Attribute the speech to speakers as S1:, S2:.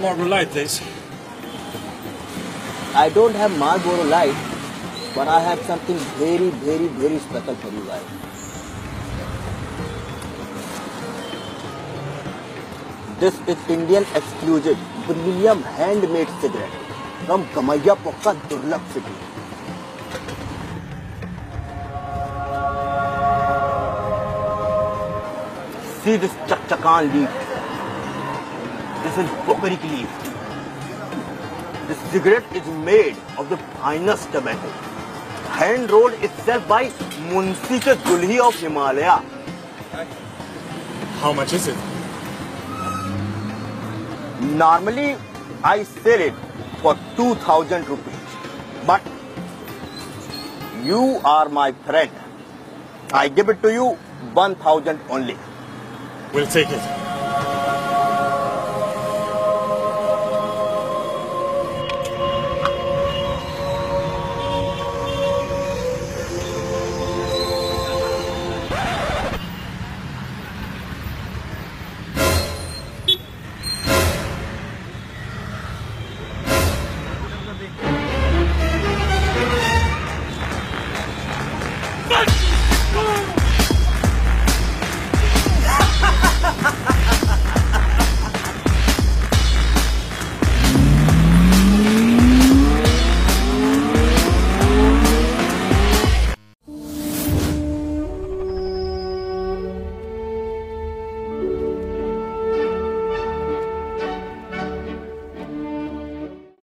S1: Marlboro Light, please.
S2: I don't have Marlboro Light, but I have something very, very, very special for you guys. This is Indian exclusive premium handmade cigarette from Gamaya Pokka Durlap City. See this chakchakan leaf. This is barbaric leaf. This cigarette is made of the finest tobacco. Hand rolled itself by Munsi ke Dulhi of Himalaya.
S1: How much is it?
S2: Normally, I sell it for 2,000 rupees. But you are my friend. I give it to you 1,000 only.
S1: We'll take it.